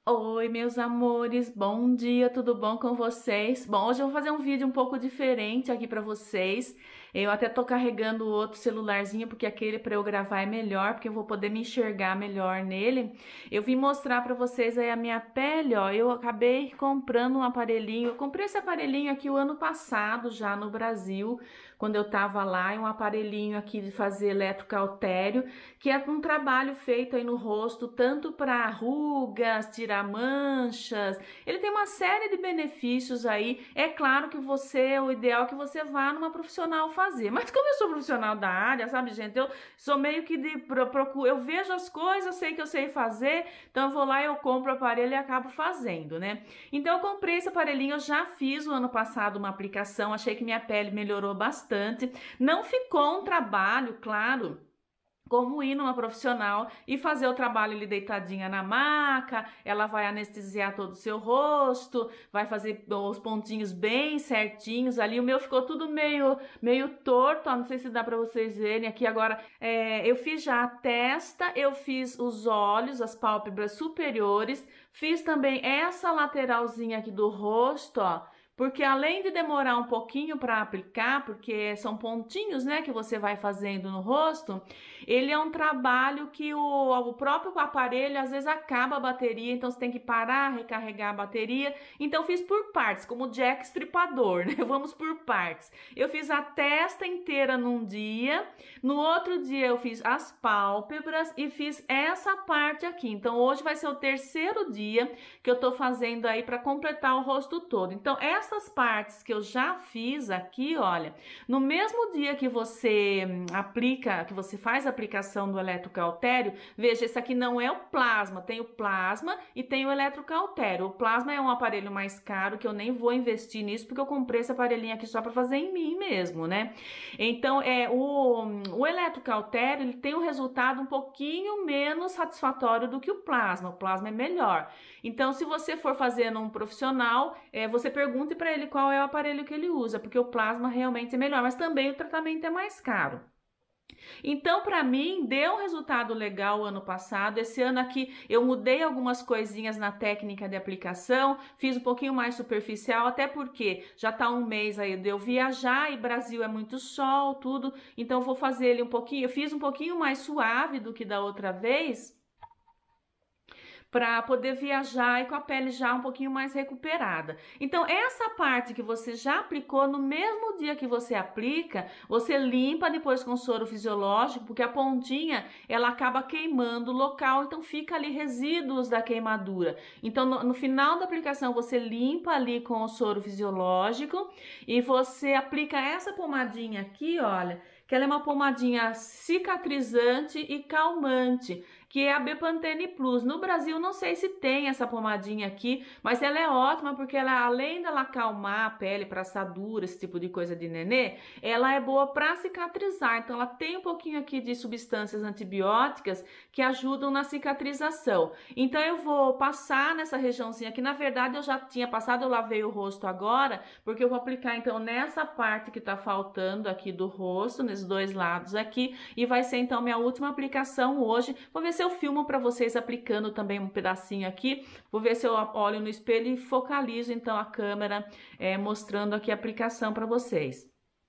Oi, meus amores, bom dia, tudo bom com vocês? Bom, hoje eu vou fazer um vídeo um pouco diferente aqui pra vocês. Eu até tô carregando o outro celularzinho porque aquele pra eu gravar é melhor, porque eu vou poder me enxergar melhor nele. Eu vim mostrar pra vocês aí a minha pele, ó. Eu acabei comprando um aparelhinho. Eu comprei esse aparelhinho aqui o ano passado já no Brasil, quando eu tava lá, é um aparelhinho aqui de fazer eletrocautério, que é um trabalho feito aí no rosto, tanto para rugas, tirar manchas. Ele tem uma série de benefícios aí. É claro que o ideal é que você vá numa profissional fazer. Mas como eu sou profissional da área, sabe, gente? Eu sou meio que eu vejo as coisas, eu sei que eu sei fazer, então eu vou lá, eu compro o aparelho e acabo fazendo, né? Então eu comprei esse aparelhinho, eu já fiz o ano passado uma aplicação, achei que minha pele melhorou bastante. Não ficou um trabalho, claro, como ir numa profissional e fazer o trabalho ali deitadinha na maca, ela vai anestesiar todo o seu rosto, vai fazer os pontinhos bem certinhos ali. O meu ficou tudo meio torto, ó, não sei se dá para vocês verem aqui agora. Eu fiz já a testa, eu fiz os olhos, as pálpebras superiores, fiz também essa lateralzinha aqui do rosto, ó. Porque além de demorar um pouquinho para aplicar, porque são pontinhos, né, que você vai fazendo no rosto, ele é um trabalho que o próprio aparelho às vezes acaba a bateria, então você tem que parar, recarregar a bateria. Então fiz por partes, como Jack Estripador, né? Vamos por partes. Eu fiz a testa inteira num dia, no outro dia eu fiz as pálpebras e fiz essa parte aqui. Então hoje vai ser o terceiro dia que eu tô fazendo aí para completar o rosto todo. Então essas partes que eu já fiz aqui, olha, no mesmo dia que você aplica, que você faz a aplicação do eletrocautério, veja, esse aqui não é o plasma, tem o plasma e tem o eletrocautério. O plasma é um aparelho mais caro que eu nem vou investir nisso porque eu comprei esse aparelhinho aqui só para fazer em mim mesmo, né? Então, o eletrocautério, ele tem um resultado um pouquinho menos satisfatório do que o plasma é melhor. Então, se você for fazer num profissional, você pergunte para ele qual é o aparelho que ele usa, porque o plasma realmente é melhor, mas também o tratamento é mais caro. Então, para mim, deu um resultado legal o ano passado. Esse ano aqui eu mudei algumas coisinhas na técnica de aplicação, fiz um pouquinho mais superficial, até porque já tá um mês aí de eu viajar e Brasil é muito sol, tudo. Então, eu vou fazer ele um pouquinho, eu fiz um pouquinho mais suave do que da outra vez, para poder viajar e com a pele já um pouquinho mais recuperada. Então, essa parte que você já aplicou, no mesmo dia que você aplica, você limpa depois com soro fisiológico, porque a pontinha, ela acaba queimando o local, então fica ali resíduos da queimadura. Então, no final da aplicação, você limpa ali com o soro fisiológico e você aplica essa pomadinha aqui, olha, que ela é uma pomadinha cicatrizante e calmante, que é a Bepantene Plus. No Brasil, não sei se tem essa pomadinha aqui, mas ela é ótima porque ela, além dela acalmar a pele para assadura, esse tipo de coisa de nenê, ela é boa para cicatrizar. Então, ela tem um pouquinho aqui de substâncias antibióticas que ajudam na cicatrização. Então, eu vou passar nessa regiãozinha aqui. Na verdade, eu já tinha passado, eu lavei o rosto agora, porque eu vou aplicar, então, nessa parte que tá faltando aqui do rosto, nesses dois lados aqui, e vai ser, então, minha última aplicação hoje. Vou ver se eu filmo para vocês aplicando também um pedacinho aqui. Vou ver se eu olho no espelho e focalizo então a câmera mostrando aqui a aplicação para vocês.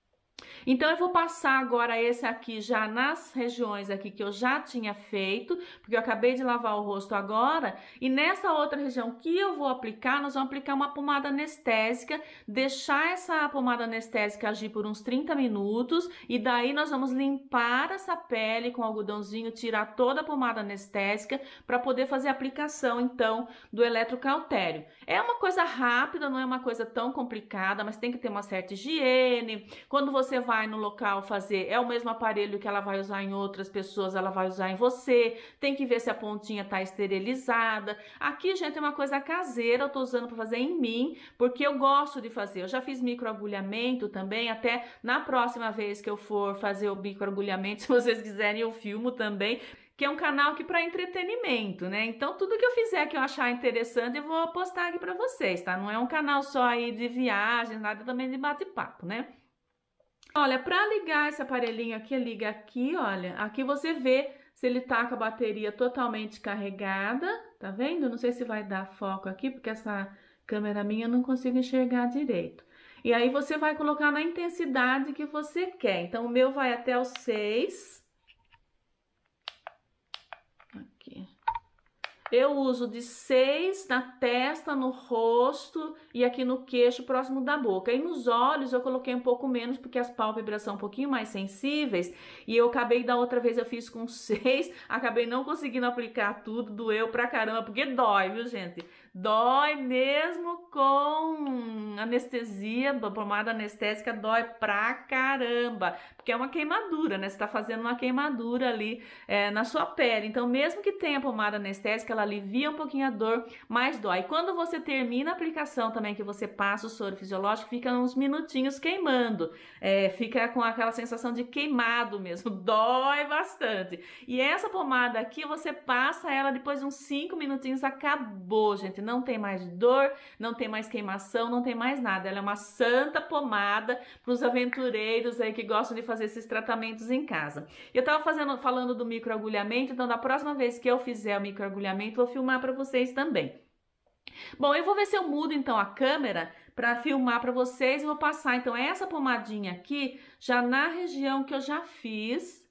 Então eu vou passar agora esse aqui já nas regiões aqui que eu já tinha feito, porque eu acabei de lavar o rosto agora, e nessa outra região que eu vou aplicar, nós vamos aplicar uma pomada anestésica, deixar essa pomada anestésica agir por uns 30 minutos, e daí nós vamos limpar essa pele com algodãozinho, tirar toda a pomada anestésica para poder fazer a aplicação então do eletrocautério. É uma coisa rápida, não é uma coisa tão complicada, mas tem que ter uma certa higiene. Quando você vai no local fazer, é o mesmo aparelho que ela vai usar em outras pessoas, ela vai usar em você. Tem que ver se a pontinha tá esterilizada. Aqui, gente, é uma coisa caseira, eu tô usando para fazer em mim, porque eu gosto de fazer. Eu já fiz microagulhamento também, até na próxima vez que eu for fazer o microagulhamento, se vocês quiserem, eu filmo também, que é um canal aqui para entretenimento, né? Então, tudo que eu fizer que eu achar interessante, eu vou postar aqui para vocês, tá? Não é um canal só aí de viagem, nada também de bate-papo, né? Olha, para ligar esse aparelhinho aqui, liga aqui, olha. Aqui você vê se ele tá com a bateria totalmente carregada. Tá vendo? Não sei se vai dar foco aqui, porque essa câmera minha eu não consigo enxergar direito. E aí você vai colocar na intensidade que você quer. Então, o meu vai até o 6. Aqui. Eu uso de 6 na testa, no rosto e aqui no queixo, próximo da boca. E nos olhos eu coloquei um pouco menos, porque as pálpebras são um pouquinho mais sensíveis. E eu acabei, da outra vez eu fiz com 6, acabei não conseguindo aplicar tudo, doeu pra caramba, porque dói, viu, gente? Dói mesmo com anestesia, pomada anestésica dói pra caramba, porque é uma queimadura, né? Você tá fazendo uma queimadura ali na sua pele. Então, mesmo que tenha pomada anestésica, ela alivia um pouquinho a dor, mas dói. Quando você termina a aplicação também, que você passa o soro fisiológico, fica uns minutinhos queimando. Fica com aquela sensação de queimado mesmo, dói bastante. E essa pomada aqui, você passa ela depois de uns 5 minutinhos, acabou, gente. Não tem mais dor, não tem mais queimação, não tem mais nada. Ela é uma santa pomada para os aventureiros aí que gostam de fazer esses tratamentos em casa. Eu tava falando do microagulhamento, então da próxima vez que eu fizer o microagulhamento, vou filmar para vocês também. Bom, eu vou ver se eu mudo então a câmera para filmar para vocês e vou passar então essa pomadinha aqui já na região que eu já fiz.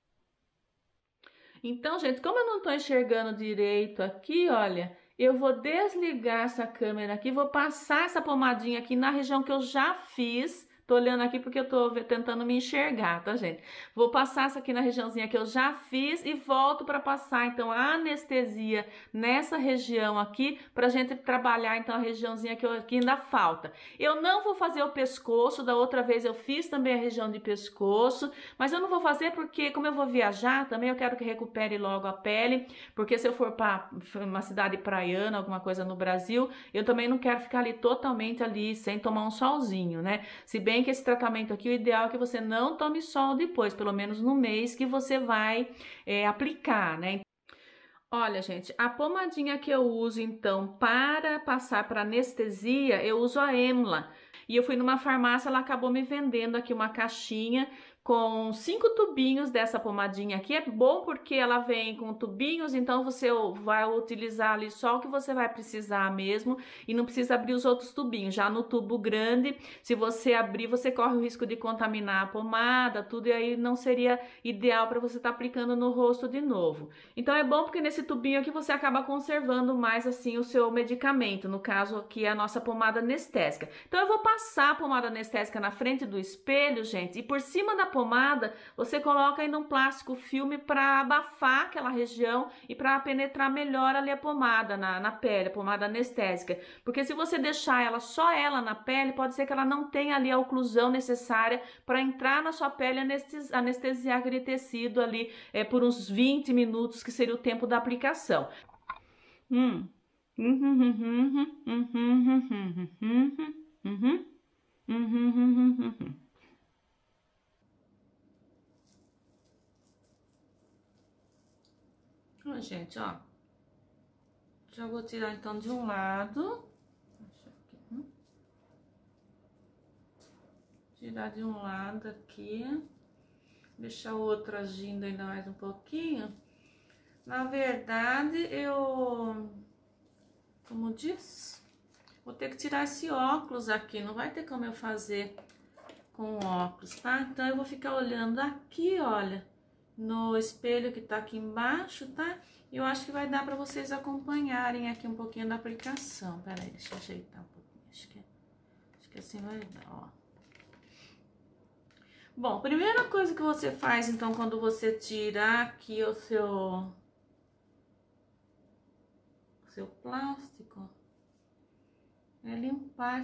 Então, gente, como eu não tô enxergando direito aqui, olha, eu vou desligar essa câmera aqui, vou passar essa pomadinha aqui na região que eu já fiz. Tô olhando aqui porque eu tô tentando me enxergar, tá, gente? Vou passar essa aqui na regiãozinha que eu já fiz e volto para passar, então, a anestesia nessa região aqui, pra gente trabalhar, então, a regiãozinha que ainda falta. Eu não vou fazer o pescoço, da outra vez eu fiz também a região de pescoço, mas eu não vou fazer porque, como eu vou viajar, também eu quero que recupere logo a pele, porque se eu for para uma cidade praiana, alguma coisa no Brasil, eu também não quero ficar ali totalmente ali, sem tomar um solzinho, né? Se bem que esse tratamento aqui, o ideal é que você não tome sol depois, pelo menos no mês que você vai aplicar, né? Olha, gente, a pomadinha que eu uso, então, para passar para anestesia, eu uso a Emla. E eu fui numa farmácia, ela acabou me vendendo aqui uma caixinha com 5 tubinhos dessa pomadinha aqui. É bom porque ela vem com tubinhos, então você vai utilizar ali só o que você vai precisar mesmo e não precisa abrir os outros tubinhos. Já no tubo grande, se você abrir, você corre o risco de contaminar a pomada, tudo, e aí não seria ideal para você estar aplicando no rosto de novo. Então é bom porque nesse tubinho aqui você acaba conservando mais assim o seu medicamento, no caso aqui é a nossa pomada anestésica. Então eu vou passar a pomada anestésica na frente do espelho, gente, e por cima da pomada, você coloca ainda um plástico filme para abafar aquela região e para penetrar melhor ali a pomada na pele, a pomada anestésica. Porque se você deixar ela só ela na pele, pode ser que ela não tenha ali a oclusão necessária para entrar na sua pele e anestesiar aquele tecido ali por uns 20 minutos, que seria o tempo da aplicação. Gente, ó, já vou tirar então de um lado, tirar de um lado aqui, deixar o outro agindo ainda mais um pouquinho. Na verdade, como diz, vou ter que tirar esse óculos aqui, não vai ter como eu fazer com óculos, tá? Então eu vou ficar olhando aqui, olha, no espelho que tá aqui embaixo, tá? E eu acho que vai dar pra vocês acompanharem aqui um pouquinho da aplicação. Pera aí, deixa eu ajeitar um pouquinho. Acho que assim vai dar, ó. Bom, primeira coisa que você faz, então, quando você tirar aqui o seu plástico, é limpar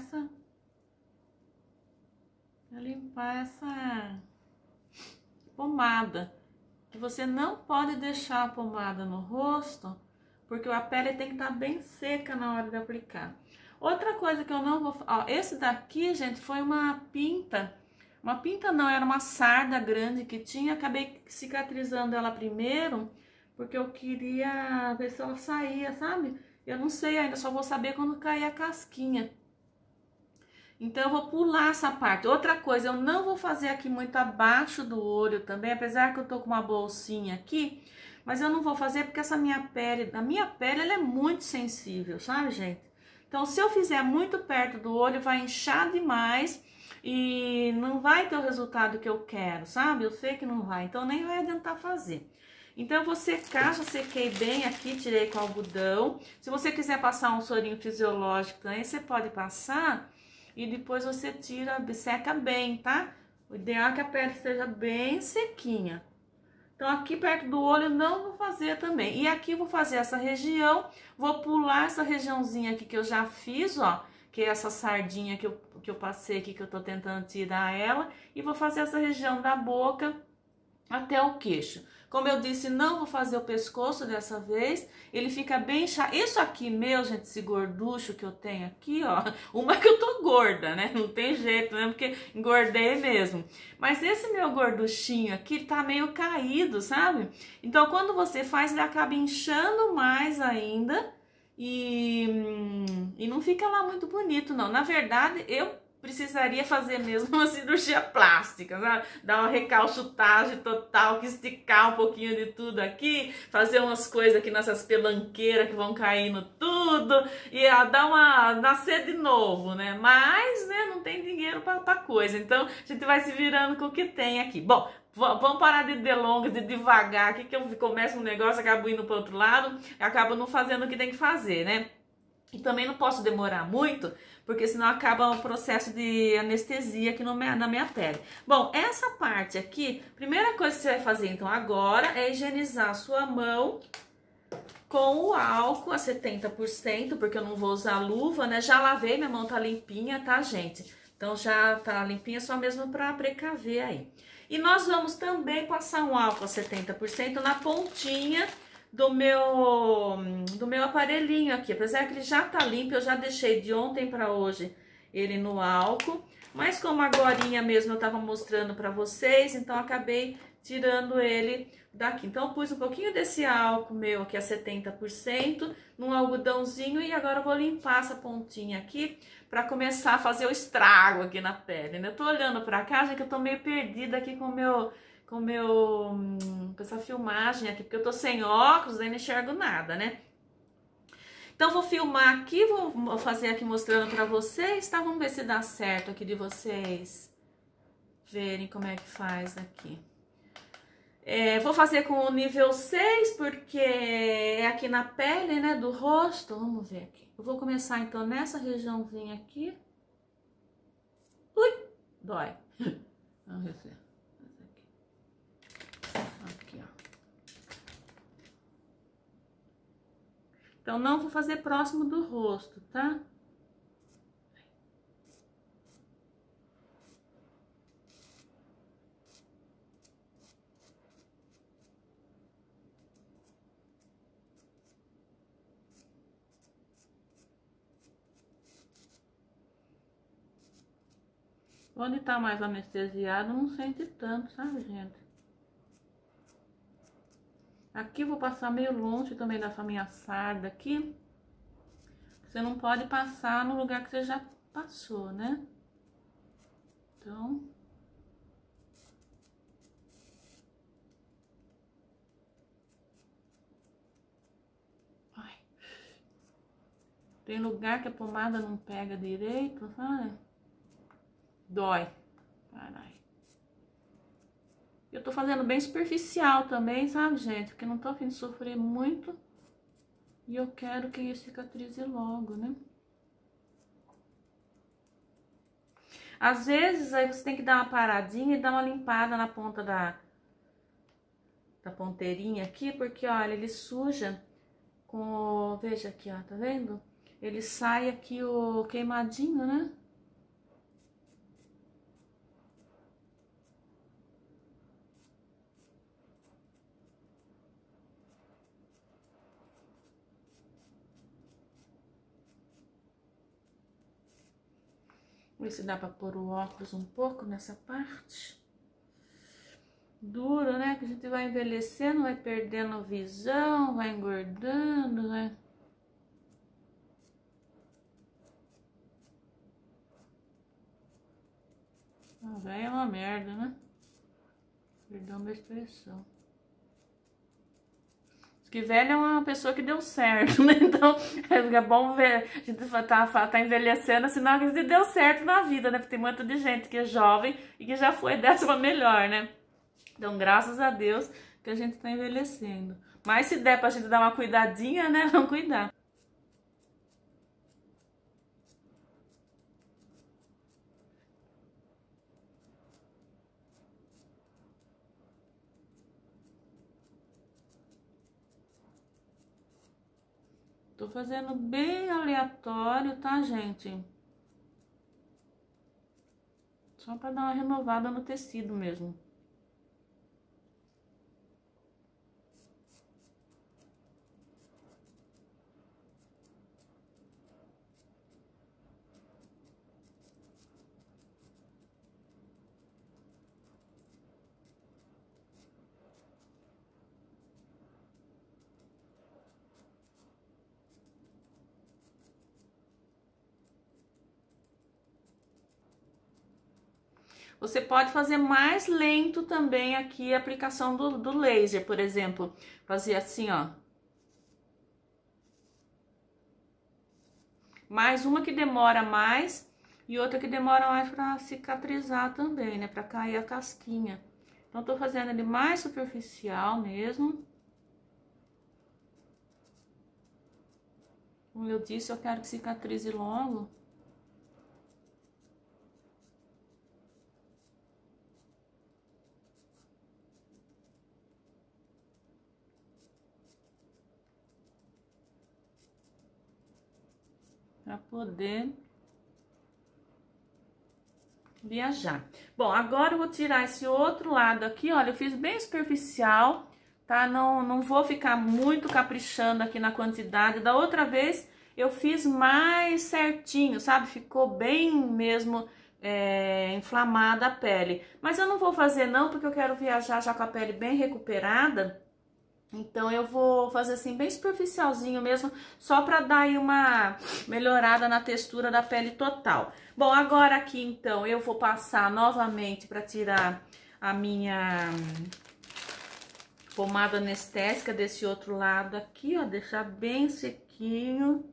essa pomada. Que você não pode deixar a pomada no rosto, porque a pele tem que estar bem seca na hora de aplicar. Outra coisa que eu não vou... Ó, esse daqui, gente, foi uma pinta. Uma pinta não, era uma sarda grande que tinha. Acabei cicatrizando ela primeiro, porque eu queria ver se ela saía, sabe? Eu não sei ainda, só vou saber quando cair a casquinha. Então, eu vou pular essa parte. Outra coisa, eu não vou fazer aqui muito abaixo do olho também, apesar que eu tô com uma bolsinha aqui, Mas eu não vou fazer porque essa minha pele, a minha pele ela é muito sensível, sabe, gente? Então, se eu fizer muito perto do olho, vai inchar demais e não vai ter o resultado que eu quero, sabe? Eu sei que não vai, então nem vai adiantar fazer. Então, eu vou secar, já sequei bem aqui, tirei com algodão. Se você quiser passar um sorinho fisiológico também, você pode passar e depois você tira, seca bem, tá? O ideal é que a pele esteja bem sequinha. Então, aqui perto do olho não vou fazer também. E aqui vou fazer essa região, vou pular essa regiãozinha aqui que eu já fiz, ó. Que é essa sardinha que eu passei aqui, que eu tô tentando tirar ela. E vou fazer essa região da boca até o queixo. Como eu disse, não vou fazer o pescoço dessa vez, ele fica bem chato. Isso aqui meu, gente, esse gorducho que eu tenho aqui, ó, uma que eu tô gorda, né? Não tem jeito, né? Porque engordei mesmo. Mas esse meu gorduchinho aqui tá meio caído, sabe? Então, quando você faz, ele acaba inchando mais ainda e não fica lá muito bonito, não. Na verdade, eu precisaria fazer mesmo uma cirurgia plástica, sabe? Dar uma recalchutagem total, que esticar um pouquinho de tudo aqui, fazer umas coisas aqui nessas pelanqueiras que vão caindo tudo, e dar uma nascer de novo, né? Mas, né, não tem dinheiro pra coisa, então a gente vai se virando com o que tem aqui. Bom, vamos parar de delongas, de devagar aqui, que eu começo um negócio, acabo indo pro outro lado, acabo não fazendo o que tem que fazer, né? E também não posso demorar muito, porque senão acaba o processo de anestesia aqui na minha pele. Bom, essa parte aqui, primeira coisa que você vai fazer então agora é higienizar a sua mão com o álcool a 70%, porque eu não vou usar luva, né? Já lavei, minha mão tá limpinha, tá, gente? Então já tá limpinha, só mesmo pra precaver aí. E nós vamos também passar um álcool a 70% na pontinha do meu aparelhinho aqui. Apesar que ele já tá limpo, eu já deixei de ontem para hoje ele no álcool, mas como agorinha mesmo eu tava mostrando para vocês, então acabei tirando ele daqui. Então eu pus um pouquinho desse álcool meu aqui a 70% num algodãozinho e agora eu vou limpar essa pontinha aqui para começar a fazer o estrago aqui na pele, né? Eu tô olhando para cá, já que eu tô meio perdida aqui com essa filmagem aqui, porque eu tô sem óculos, aí não enxergo nada, né? Então, vou filmar aqui, vou fazer aqui mostrando pra vocês, tá? Vamos ver se dá certo aqui de vocês verem como é que faz aqui. Vou fazer com o nível 6, porque é aqui na pele, né, do rosto. Vamos ver aqui. Eu vou começar, então, nessa regiãozinha aqui. Ui, dói. Vamos ver. Aqui, ó. Então, não vou fazer próximo do rosto, tá? Onde tá mais anestesiado, não sente tanto, sabe, gente? Aqui eu vou passar meio longe também dessa minha sarda aqui. Você não pode passar no lugar que você já passou, né? Então... Ai. Tem lugar que a pomada não pega direito, sabe? Dói. Caralho. Eu tô fazendo bem superficial também, sabe, gente? Porque não tô a fim de sofrer muito. E eu quero que isso cicatrize logo, né? Às vezes, aí você tem que dar uma paradinha e dar uma limpada na ponta da ponteirinha aqui, porque, olha, ele suja com... Veja aqui, ó, tá vendo? Ele sai aqui o queimadinho, né? Ver se dá pra pôr o óculos um pouco nessa parte. Duro, né? Que a gente vai envelhecendo, vai perdendo visão, vai engordando, né? A véia é uma merda, né? Perdão minha expressão. Que velho é uma pessoa que deu certo, né? Então, é bom ver, a gente tá envelhecendo, sinal que a gente deu certo na vida, né? Porque tem muita de gente que é jovem e que já foi décima melhor, né? Então, graças a Deus que a gente tá envelhecendo. Mas se der pra gente dar uma cuidadinha, né? Vamos cuidar. Tô fazendo bem aleatório, tá, gente? Só pra dar uma renovada no tecido mesmo. Você pode fazer mais lento também aqui a aplicação do laser, por exemplo. Fazer assim, ó. Mais uma que demora mais e outra que demora mais pra cicatrizar também, né? Pra cair a casquinha. Então, tô fazendo ele mais superficial mesmo. Como eu disse, eu quero que cicatrize logo. Para poder viajar. Bom, agora eu vou tirar esse outro lado aqui, olha, eu fiz bem superficial, tá? Não vou ficar muito caprichando aqui na quantidade. Da outra vez eu fiz mais certinho, sabe? Ficou bem mesmo inflamada a pele. Mas eu não vou fazer não, porque eu quero viajar já com a pele bem recuperada. Então, eu vou fazer assim, bem superficialzinho mesmo, só pra dar aí uma melhorada na textura da pele total. Bom, agora aqui, então, eu vou passar novamente pra tirar a minha pomada anestésica desse outro lado aqui, ó, deixar bem sequinho.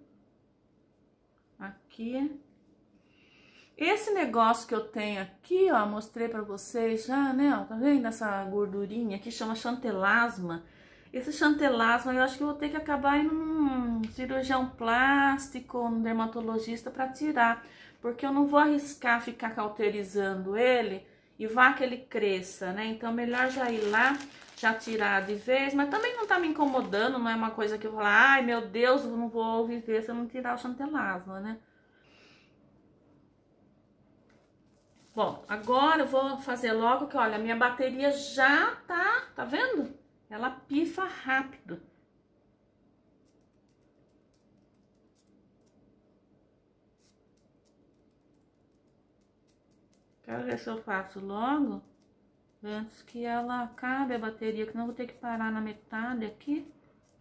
Aqui. Esse negócio que eu tenho aqui, ó, mostrei pra vocês já, né, ó, tá vendo essa gordurinha aqui, chama chantelasma. Esse chantelasma eu acho que eu vou ter que acabar indo num cirurgião plástico, num dermatologista para tirar, porque eu não vou arriscar ficar cauterizando ele e vá que ele cresça, né? Então melhor já ir lá, já tirar de vez, mas também não tá me incomodando, não é uma coisa que eu vou falar, ai meu Deus, eu não vou viver se eu não tirar o chantelasma, né? Bom, agora eu vou fazer logo que, olha, a minha bateria já tá vendo? Ela pifa rápido. Quero ver se eu faço logo, antes que ela acabe a bateria, que não vou ter que parar na metade aqui.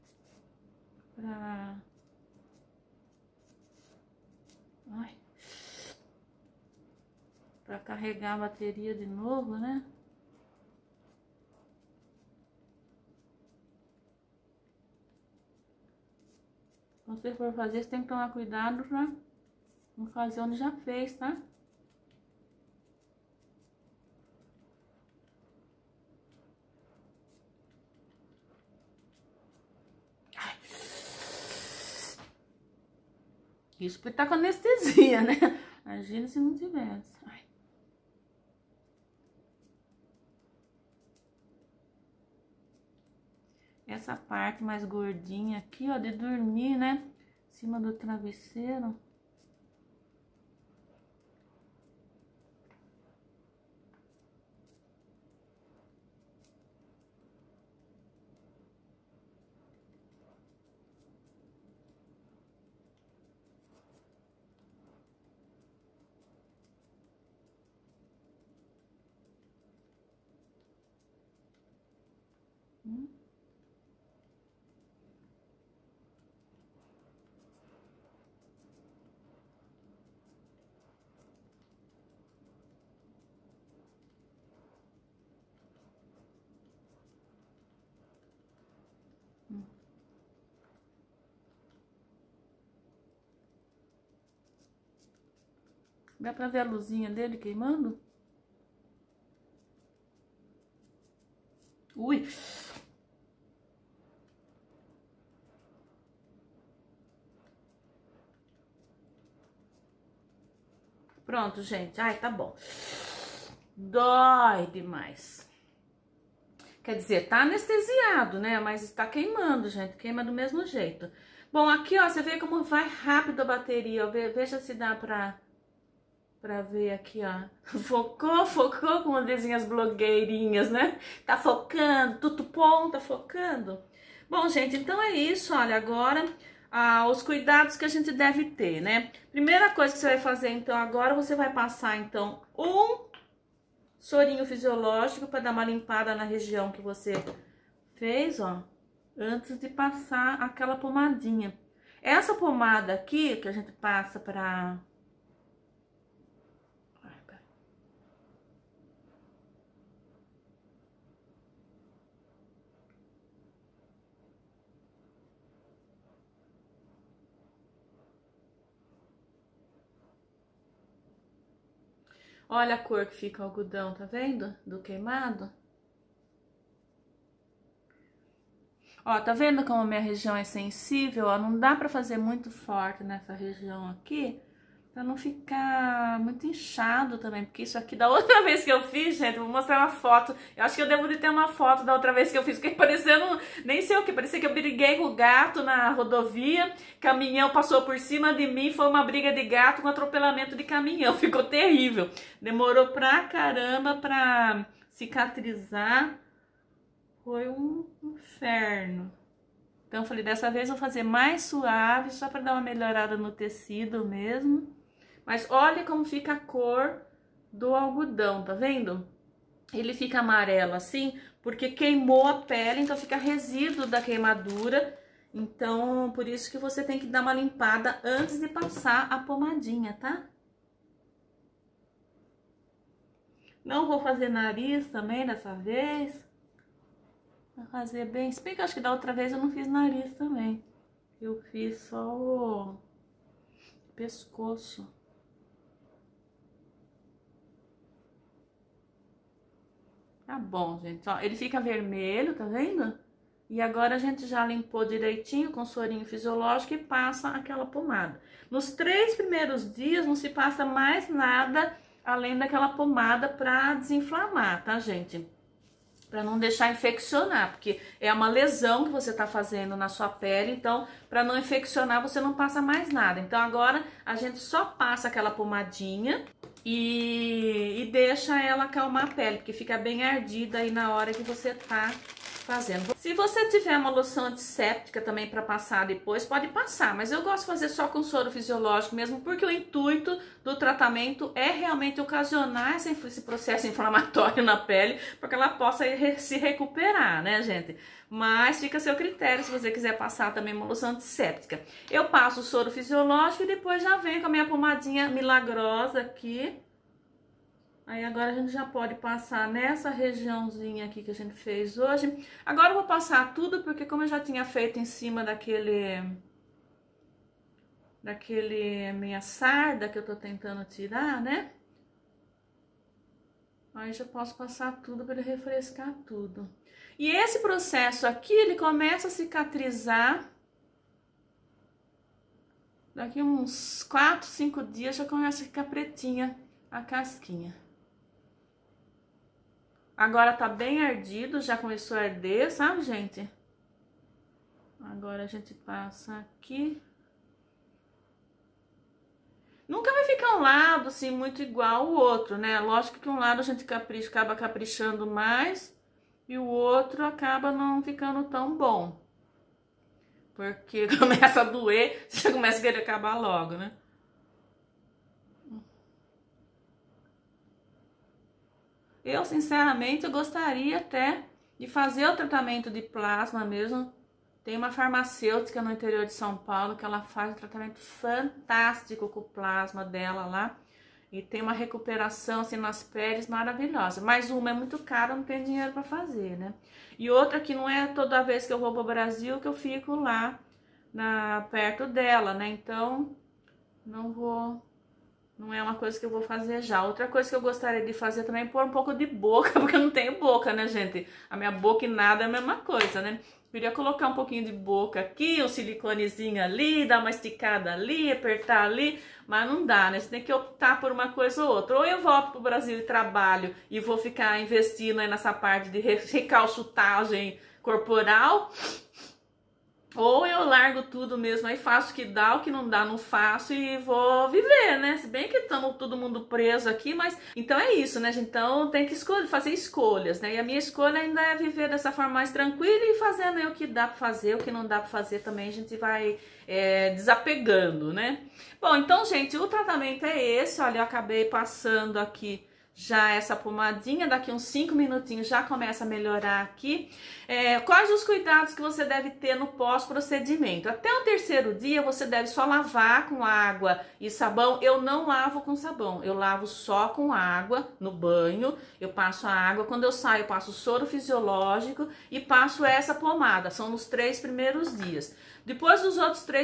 Pra carregar a bateria de novo, né? Quando você for fazer, você tem que tomar cuidado pra não fazer onde já fez, tá? Isso porque tá com anestesia, né? Imagina se não tivesse. Ai. Essa parte mais gordinha aqui, ó, de dormir, né? Em cima do travesseiro. Dá pra ver a luzinha dele queimando? Ui! Pronto, gente. Ai, tá bom. Dói demais. Quer dizer, tá anestesiado, né? Mas está queimando, gente. Queima do mesmo jeito. Bom, aqui, ó, você vê como vai rápido a bateria, ó. Veja se dá pra ver aqui, ó. Focou com as blogueirinhas, né? Tá focando, tudo bom, tá focando. Bom, gente, então é isso, olha, agora os cuidados que a gente deve ter, né? Primeira coisa que você vai fazer, então, agora você vai passar, então, um sorinho fisiológico para dar uma limpada na região que você fez, ó, antes de passar aquela pomadinha. Essa pomada aqui, que a gente passa pra... Olha a cor que fica o algodão, tá vendo? Do queimado. Ó, tá vendo como a minha região é sensível? Ó, não dá pra fazer muito forte nessa região aqui, pra não ficar muito inchado também, porque isso aqui da outra vez que eu fiz, gente, vou mostrar uma foto. Eu acho que eu devo de ter uma foto da outra vez que eu fiz, porque parecendo, nem sei o que, parecia que eu briguei com o gato na rodovia, caminhão passou por cima de mim, foi uma briga de gato com atropelamento de caminhão, ficou terrível. Demorou pra caramba pra cicatrizar, foi um inferno. Então eu falei, dessa vez eu vou fazer mais suave, só pra dar uma melhorada no tecido mesmo. Mas olha como fica a cor do algodão, tá vendo? Ele fica amarelo assim, porque queimou a pele, então fica resíduo da queimadura. Então, por isso que você tem que dar uma limpada antes de passar a pomadinha, tá? Não vou fazer nariz também dessa vez. Vou fazer bem... Se bem que eu acho que da outra vez eu não fiz nariz também. Eu fiz só o pescoço. Tá bom, gente. Ó, ele fica vermelho, tá vendo? E agora a gente já limpou direitinho com sorinho fisiológico e passa aquela pomada. Nos 3 primeiros dias não se passa mais nada além daquela pomada pra desinflamar, tá, gente? Pra não deixar infeccionar, porque é uma lesão que você tá fazendo na sua pele, então pra não infeccionar você não passa mais nada. Então agora a gente só passa aquela pomadinha e deixa ela acalmar a pele, porque fica bem ardida aí na hora que você tá fazendo. Se você tiver uma loção antisséptica também para passar depois, pode passar, mas eu gosto de fazer só com soro fisiológico mesmo, porque o intuito do tratamento é realmente ocasionar esse processo inflamatório na pele, para que ela possa se recuperar, né, gente? Mas fica a seu critério se você quiser passar também uma loção antisséptica. Eu passo o soro fisiológico e depois já venho com a minha pomadinha milagrosa aqui. Aí agora a gente já pode passar nessa regiãozinha aqui que a gente fez hoje. Agora eu vou passar tudo, porque como eu já tinha feito em cima daquele minha sarda que eu tô tentando tirar, né? Aí já posso passar tudo para ele refrescar tudo. E esse processo aqui, ele começa a cicatrizar. Daqui uns 4, 5 dias já começa a ficar pretinha a casquinha. Agora tá bem ardido, já começou a arder, sabe, gente? Agora a gente passa aqui. Nunca vai ficar um lado, assim, muito igual o outro, né? Lógico que um lado a gente acaba caprichando mais e o outro acaba não ficando tão bom. Porque começa a doer, você começa a querer acabar logo, né? Eu, sinceramente, eu gostaria até de fazer o tratamento de plasma mesmo. Tem uma farmacêutica no interior de São Paulo que ela faz um tratamento fantástico com o plasma dela lá. E tem uma recuperação assim nas peles maravilhosa. Mas uma é muito cara, não tem dinheiro para fazer, né? E outra que não é toda vez que eu vou para o Brasil que eu fico lá perto dela, né? Então, não vou Não é uma coisa que eu vou fazer já. Outra coisa que eu gostaria de fazer também é pôr um pouco de boca, porque eu não tenho boca, né, gente? A minha boca e nada é a mesma coisa, né? Queria colocar um pouquinho de boca aqui, um siliconezinho ali, dar uma esticada ali, apertar ali, mas não dá, né? Você tem que optar por uma coisa ou outra. Ou eu volto pro Brasil e trabalho e vou ficar investindo aí nessa parte de recalchutagem corporal, ou eu largo tudo mesmo, aí faço o que dá, o que não dá não faço e vou viver, né? Se bem que estamos todo mundo preso aqui, mas então é isso, né, gente? Então tem que fazer escolhas, né? E a minha escolha ainda é viver dessa forma mais tranquila e fazendo aí o que dá pra fazer, o que não dá pra fazer também a gente vai desapegando, né? Bom, então, gente, o tratamento é esse, olha, eu acabei passando aqui já essa pomadinha, daqui uns 5 minutinhos já começa a melhorar aqui. Quais os cuidados que você deve ter no pós-procedimento? Até o 3º dia você deve só lavar com água e sabão. Eu não lavo com sabão, eu lavo só com água no banho. Eu passo a água, quando eu saio eu passo o soro fisiológico e passo essa pomada. São nos 3 primeiros dias. Depois dos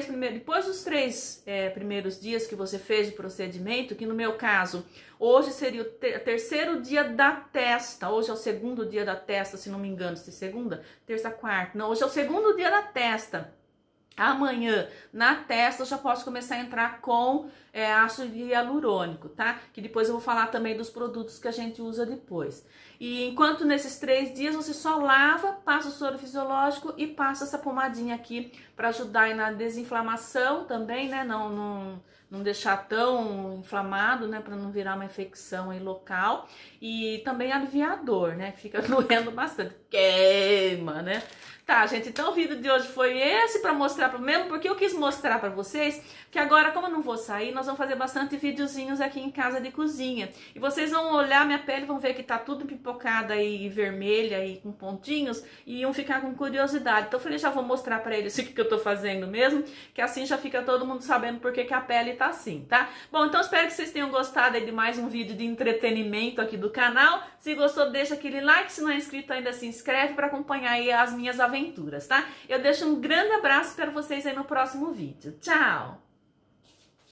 primeiros dias que você fez o procedimento, que no meu caso, hoje seria o 3º dia da testa, hoje é o 2º dia da testa, se não me engano, se segunda, terça, quarta, não, hoje é o 2º dia da testa. Amanhã, na testa, eu já posso começar a entrar com ácido hialurônico, tá? Que depois eu vou falar também dos produtos que a gente usa depois. E enquanto nesses 3 dias você só lava, passa o soro fisiológico e passa essa pomadinha aqui para ajudar aí na desinflamação também, né? Não deixar tão inflamado, né? Para não virar uma infecção aí local. E também aliviar a dor, né? Fica doendo bastante, queima, né? Tá, gente, então o vídeo de hoje foi esse para mostrar, mesmo porque eu quis mostrar para vocês que agora, como eu não vou sair, nós vamos fazer bastante videozinhos aqui em casa de cozinha. E vocês vão olhar minha pele, vão ver que tá tudo pipocada e vermelha e com pontinhos e iam ficar com curiosidade. Então eu falei, já vou mostrar para eles o que eu tô fazendo mesmo, que assim já fica todo mundo sabendo por que a pele tá assim, tá? Bom, então espero que vocês tenham gostado aí de mais um vídeo de entretenimento aqui do canal. Se gostou, deixa aquele like, se não é inscrito ainda se inscreve para acompanhar aí as minhas aventuras, tá? Eu deixo um grande abraço para vocês aí no próximo vídeo. Tchau!